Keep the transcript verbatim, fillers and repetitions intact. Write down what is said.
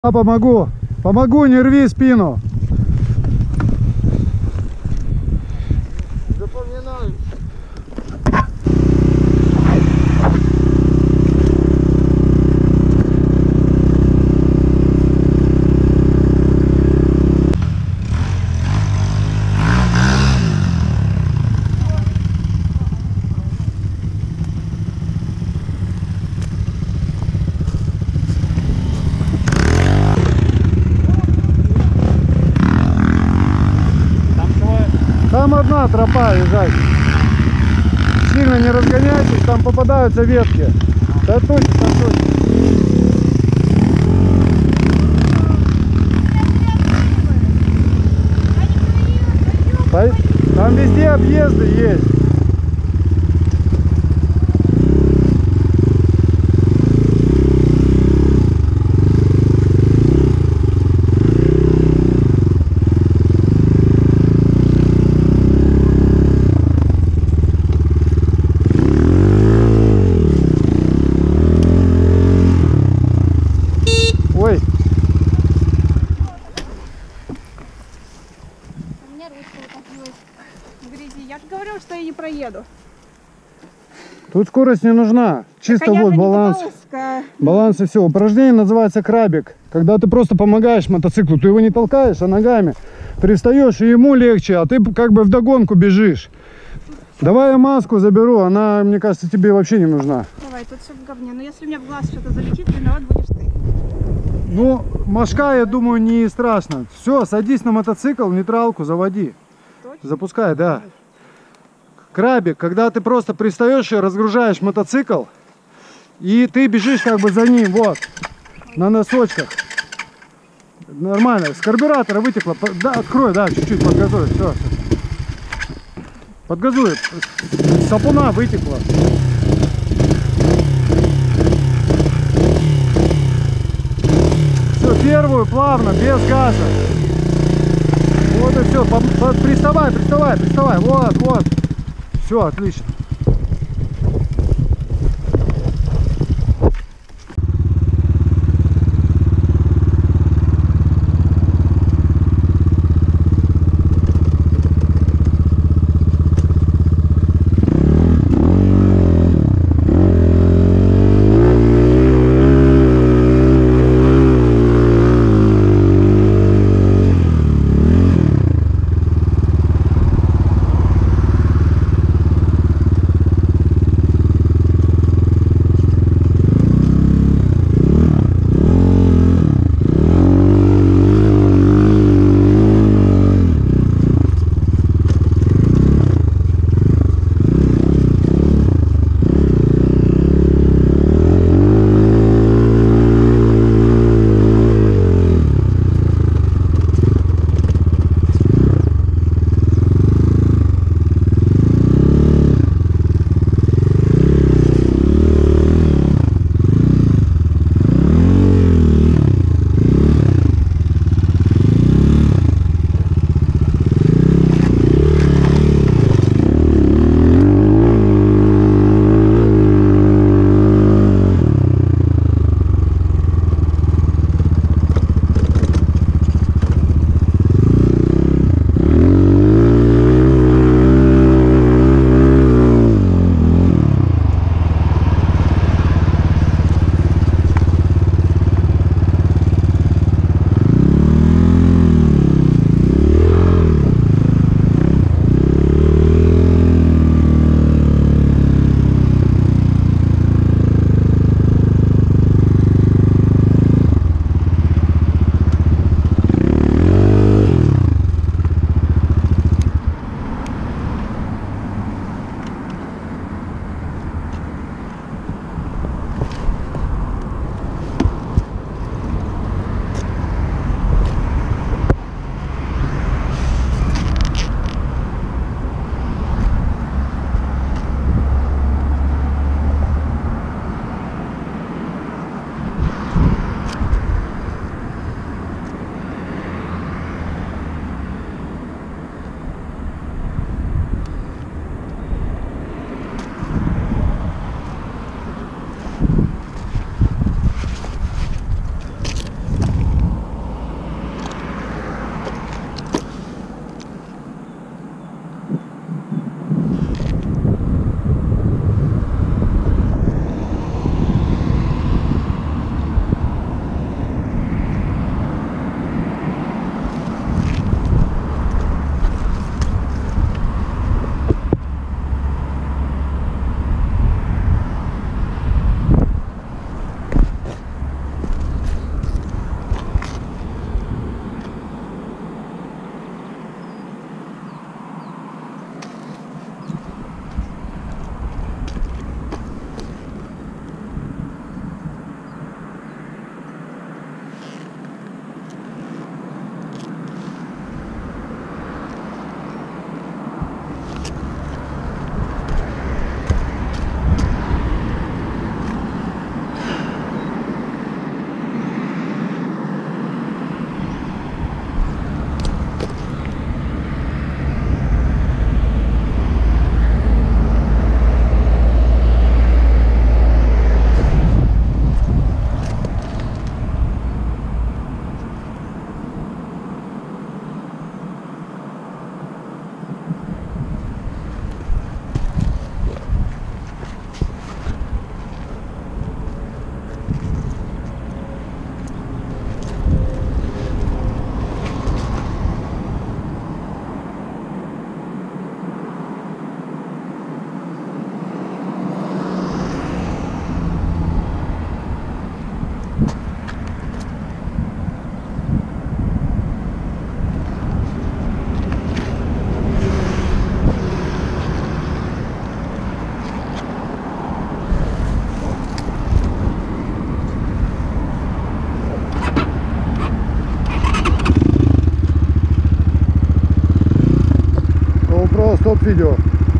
Я помогу. Помогу, не рви спину. Запоминаю. Там одна тропа, езжай. Сильно не разгоняйтесь, там попадаются ветки. Тартуйте, тартуйте. Там везде объезды есть. Ой. У меня ручка утопилась в грязи. Я же говорю, что я не проеду. Тут скорость не нужна. Чисто Так, а вот я баланс. баланс. Баланс и все. Упражнение называется крабик. Когда ты просто помогаешь мотоциклу, ты его не толкаешь, а ногами пристаешь, и ему легче, а ты как бы вдогонку бежишь. Давай я маску заберу, она, мне кажется, тебе вообще не нужна. Давай, тут все в говне. Но если у меня в глаз что-то залетит, виноват будешь ты. Ну, мошка, я думаю, не страшно. Все, садись на мотоцикл, нейтралку заводи. Точно? Запускай, да. Крабик, когда ты просто пристаешь и разгружаешь мотоцикл, и ты бежишь как бы за ним, вот, на носочках. Нормально, с карбюратора вытекло. Да, открой, да, чуть-чуть подгазуй, все. Подгазуй, с сапуна вытекло. Все, первую плавно, без газа. Вот и все, приставай, приставай, приставай, вот, вот. Все, отлично. топ видео.